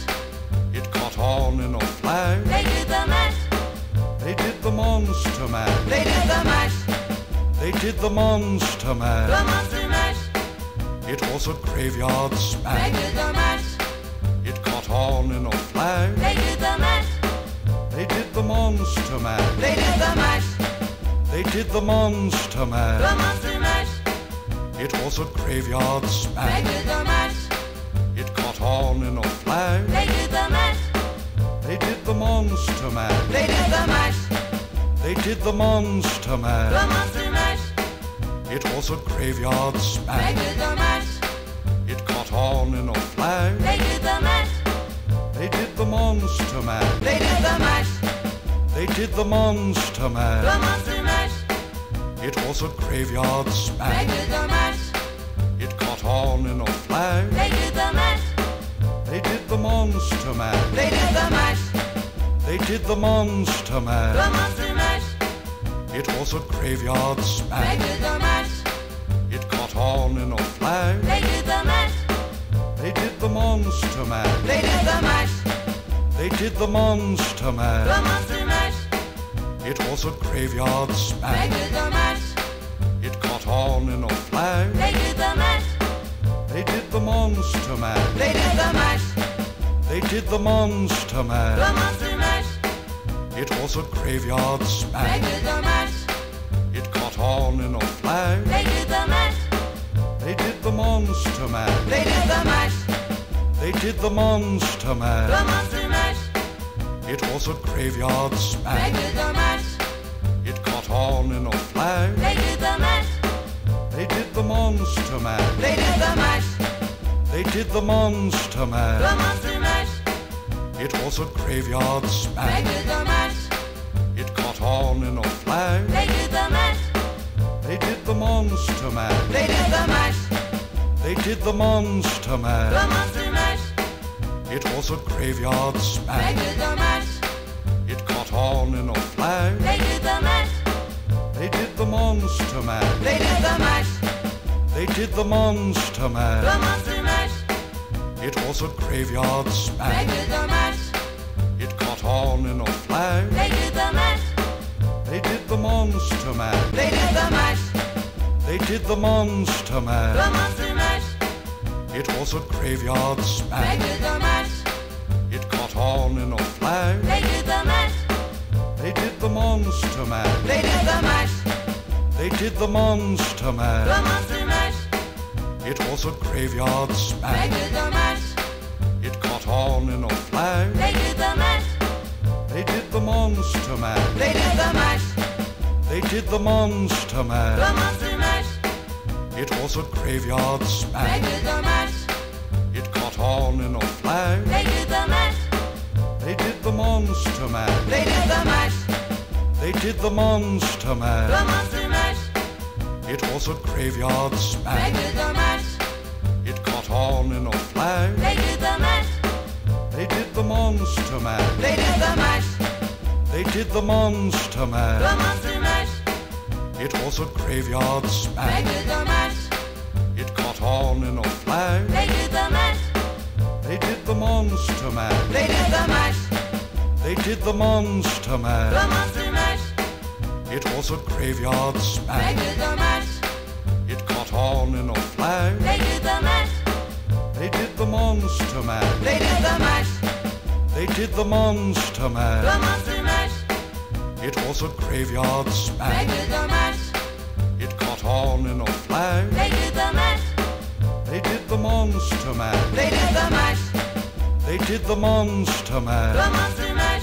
It caught on in a flash. They did the mash. They did the Monster Mash. They did the mash. They did the Monster The Mash. Monster Mash. It was a graveyard They smash. did the mash. It caught on in a flash. They did the mash. They did the Monster Mash. They did the mash. They did the Monster The Mash. Monster Mash. It was a graveyard They smash. did the mash. It caught on in a flash. They did the mash. They did the Monster Mash. They did the mash. They did the Monster The Mash. Monster Mash. It was a graveyard They smash. did the mash. It caught on in a flash. They did the mash. They did the Monster Mash. They did the mash. They did the Monster The Mash. Monster Mash. It was a graveyard They smash. did the mash. It caught on in a flash. They did the mash. They did the Monster Mash. They did the mash. They did the Monster The Mash. Monster Mash. It was a graveyard They smash. did the mash. It caught on in a flash. They did the the Monster Mash. They did the mash. They did the Monster The Mash. monster mash. It was a graveyard They smash. did the mash. It caught on in a flash. They did the mash. They did the Monster Mash. They did the mash. They did the Monster The Mash. monster mash. It was a graveyard They smash. did the mash. It caught on in a flash. They did the mash. They did the Monster Mash. They did the mash. They did the Monster The Mash. monster mash. It was a graveyard They smash. did the mash. It caught on in a flash. They did the mash. They did the Monster Mash. They did the mash. They did the Monster The Mash. monster mash. It was a graveyard They smash. did the mash. It caught on in a flash. They did the mash. They did the Monster Mash. They did the mash. They did the Monster The Mash. monster mash. It was a graveyard They smash. did the mash. It caught on in a flash. They did the mash. They did the Monster Mash. They did the mash. They did the Monster The Mash. monster mash. It was a graveyard They smash. did the mash. It caught on in a flash. They did the mash. They did the Monster Mash. They did the mash. They did the Monster The Mash. monster mash. It was a graveyard They smash. did the mash. It caught on in a flash. They did the mash. They did the Monster Mash. They did the mash. They did the Monster The Mash. monster mash. It was a graveyard They smash. did the mash. It caught on in a flash. They did the mash. They did the Monster Mash. They did the mash. They did the Monster The Mash. monster mash. It was a graveyard They smash. did the mash. It caught on in a flash. They did the mash. They did the Monster Mash. They did the mash. They did the Monster The Mash. monster mash. It was a graveyard They smash. did the mash. It caught on in a flash. They did the mash. They did the Monster Mash. They did the mash. They did the Monster The Mash. monster mash. It was a graveyard They smash. did the mash. It caught on in a flash. They did the mash. They did the Monster Mash. They did the mash. They did the Monster The Mash. monster mash. It was a graveyard They smash. did the mash. It caught on in a flash. They did the mash. They did the Monster Mash. They did the mash. They did the Monster The Mash. monster mash. It was a graveyard They smash. did the mash. It caught on in a flash. They did the mash. They did the Monster Mash. They did the mash. They did the Monster The Mash. monster mash.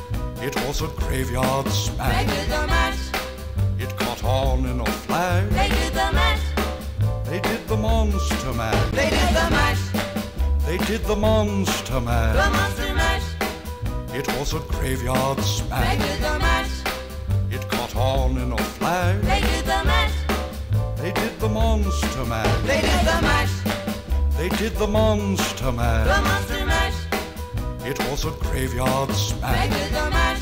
It was a graveyard They smash. did the mash. It caught on in a flash. They did the mash. They did the Monster Mash. They did the mash. They did the Monster The Mash. monster mash. It was a graveyard They smash. did the mash. It caught on in a flash. They did the mash. They did the Monster Mash. They did the mash. They did the Monster The Mash. monster mash. It was a graveyard They smash. did the mash.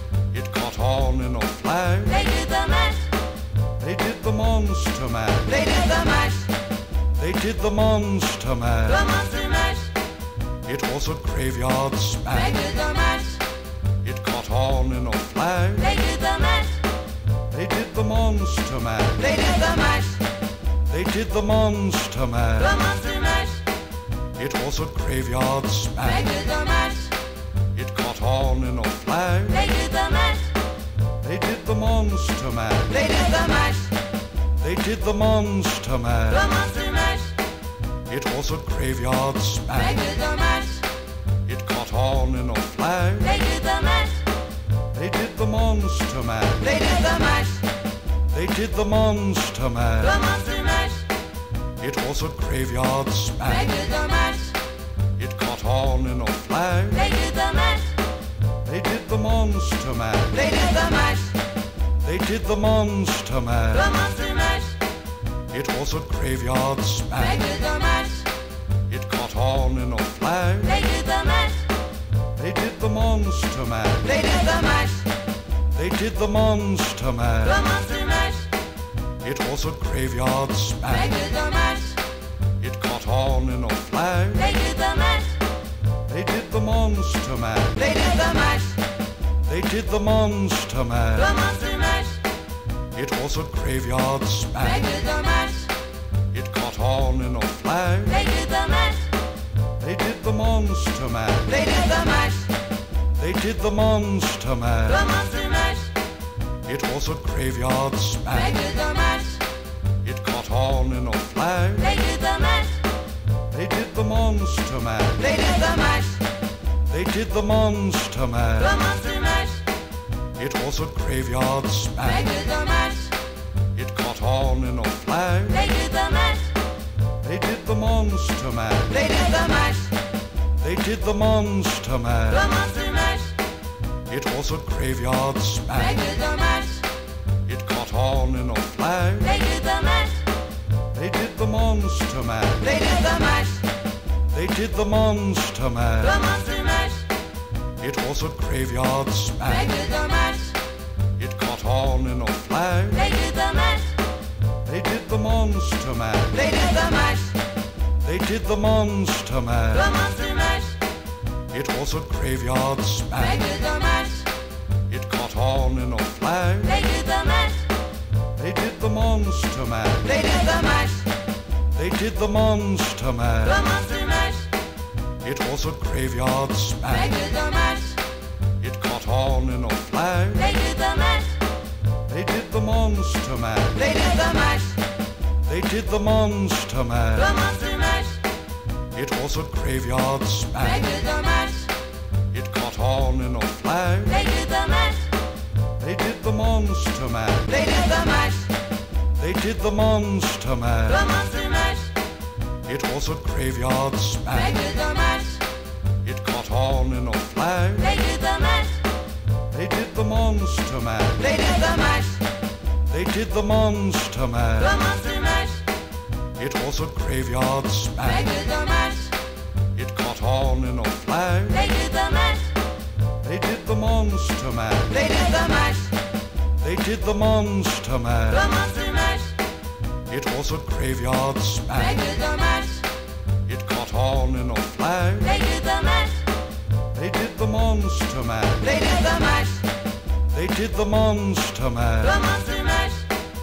It caught on in a flash. They did the mash. They did the Monster Mash. They did the mash. They did the Monster The Mash. monster mash. It was a graveyard They smash. did the mash. It caught on in a flash. They did the mash. They did the Monster Mash. They did the mash. They did the Monster The Mash. monster mash. It was a graveyard They smash. did the mash. It caught on in a flash. They did the mash. They did the Monster Mash. They did the mash. They did the Monster The Mash. monster mash. It was a graveyard They smash. did the mash. It caught on in a flash. They did the mash. They did the Monster Mash. They did the mash. They did the Monster The Mash. monster mash. It was a graveyard They smash. did the mash. It caught on in a flash. They did the mash. They did the Monster Mash. They did the mash. They did the Monster The Mash. monster mash. It was a graveyard They smash. did the mash. It caught on in a flash. They did the mash. They did the Monster Mash. They did the mash. They did the Monster The Mash. monster mash. It was a graveyard They smash. did the mash. It caught on in a flash. They did They did the Monster Mash. They did the mash. They did the Monster The Mash. monster mash. It was a graveyard They smash. did the mash. It caught on in a flash. They did the mash. They did the Monster Mash. They did the mash. They did the Monster The Mash. monster mash. It was a graveyard They smash. did the mash. It caught on in a flash. They did the mash. They did the Monster Mash. They did the mash. They did the Monster The Mash. monster mash. It was a graveyard They smash. did the mash. It caught on in a flash. They did the mash. They did the Monster Mash. They did the mash. They did the Monster The Mash. monster mash. It was a graveyard They smash. did the mash. It caught on in a flash. They did the mash. They did the Monster Mash. They did the mash. They did the Monster The Mash. monster mash. It was a graveyard They smash. did the mash. It caught on in a flash. They did the mash. They did the Monster Mash. They did the mash. They did the Monster The Mash. monster mash. It was a graveyard They smash. did the mash. It caught on in a flash. They did the mash. They did the Monster Mash. They did the mash. They did the Monster The Mash. monster mash. It was a graveyard They smash. did the mash. It caught on in a flash. They did the mash. They did the Monster Mash. They did the mash. They did the Monster The Mash. monster mash. It was a graveyard They smash. did the mash. It caught on in a flash. They did the mash. They did the Monster Mash. They did the mash. They did the Monster The Mash. monster mash. It was a graveyard They smash. did the mash. It caught on in a flash. They did the mash. They did the Monster Mash. They did the mash. They did the Monster The Mash. monster mash. It was a graveyard They smash. did the mash. It caught on in a flash. They did the mash. They did the Monster Mash. They did the mash. They did the Monster The Mash. monster mash. It was a graveyard They smash. did the mash. It caught on in a flash. They did the mash. They did the Monster Mash. They did the mash. They did the Monster The Mash. monster mash.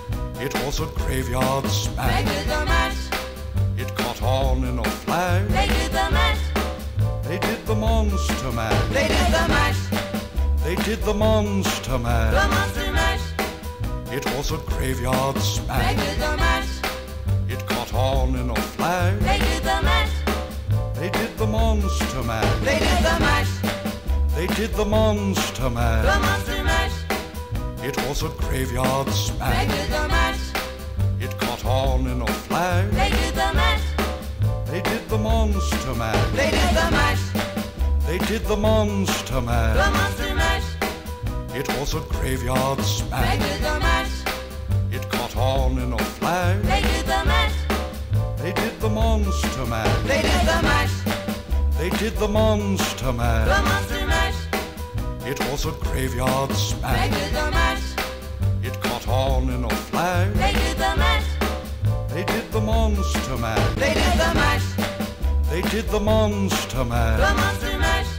It was a graveyard They smash. did the mash. It caught on in a flash. They did the mash. They did the Monster Mash. They did the mash. They did the Monster The Mash. monster mash. It was a graveyard They smash. did the mash. It caught on in a flash. They did the mash. They did the Monster Mash. They did the mash. They did the Monster The Mash. monster mash. It was a graveyard They smash. did the mash. It caught on in a flash. They did the mash. They did the Monster Mash. They did the mash. They did the Monster The Mash. monster mash. It was a graveyard They smash. did the mash. It caught on in a flash. They did the mash. They did the Monster Mash. They did the mash. They did the Monster The Mash. monster mash. It was a graveyard They smash. did the mash. It caught on in a flash. They did the mash. They did the Monster Mash. They did the mash. They did the Monster The Mash. monster mash.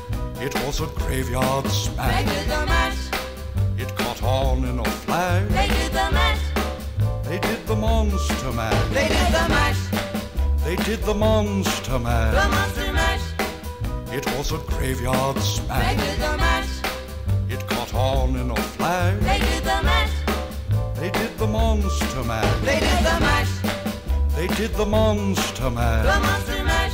It was a graveyard They smash. did the mash. It caught on in a flash. They did the mash. They did the Monster Mash. They did the mash. They did the Monster The Mash. monster mash. It was a graveyard They smash. did the mash. It caught on in a flash. They did the mash. They did the Monster Mash. They did the mash. They did the Monster The Mash. monster mash.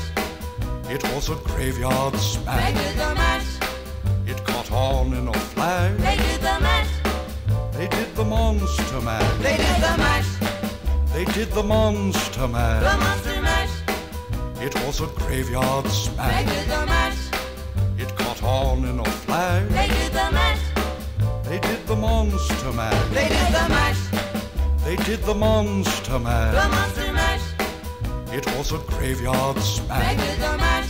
It was a graveyard They smash. did the mash. It caught on in a flash. They did the mash. They did the Monster Mash. They did the mash. They did the Monster The Mash. monster mash. It was a graveyard They smash. did the mash. It caught on in a flash. They did the mash. They did the Monster Mash. They did the mash. They did the Monster The Mash. monster mash. It was a graveyard They smash. did the mash.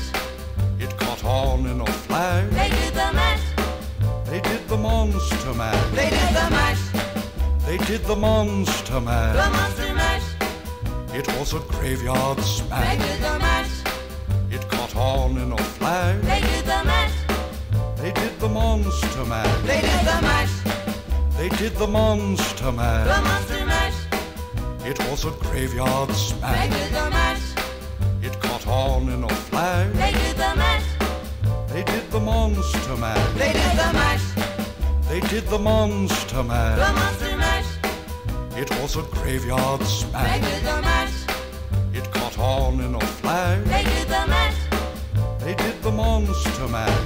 It caught on in a flash. They did the mash. They did the Monster Mash. They did the mash. They did the Monster The Mash. monster mash. It was a graveyard They smash. did the mash. It caught caught on in a flash. They did the mash. They did the monster mash. They did the mash. They did the monster The mash. monster mash. It was a graveyard They smash. did the mash. It caught on in a flash. They did the mash. They did the monster mash. They did the mash. They did the monster The mash. monster mash. It was a graveyard They smash. did the mash. It caught on in a flash. They did the mash. They did the monster mash.